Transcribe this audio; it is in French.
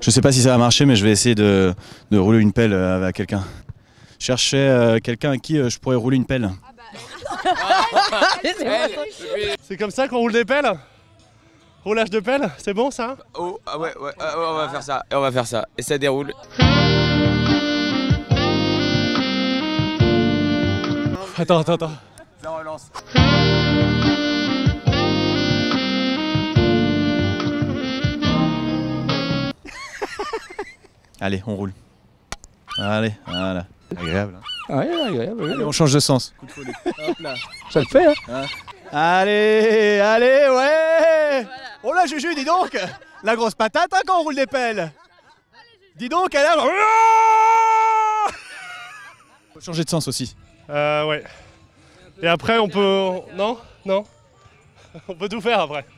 Je sais pas si ça va marcher, mais je vais essayer de rouler une pelle à quelqu'un. Je cherchais quelqu'un à qui je pourrais rouler une pelle. C'est comme ça qu'on roule des pelles? Roulage de pelle, c'est bon ça? Oh, ah ouais, on va faire ça, et on va faire ça, et ça déroule. Attends. Ça relance. Allez, on roule. Allez, voilà. Agréable. Hein. Ouais, agréable. Allez, on change de sens. Hop là. Ça le fait, hein. Allez, ouais. Voilà. Oh là, Juju, dis donc. La grosse patate hein, quand on roule des pelles. Dis donc, elle a... Faut changer de sens aussi. Ouais. Et après on peut... Non. On peut tout faire après.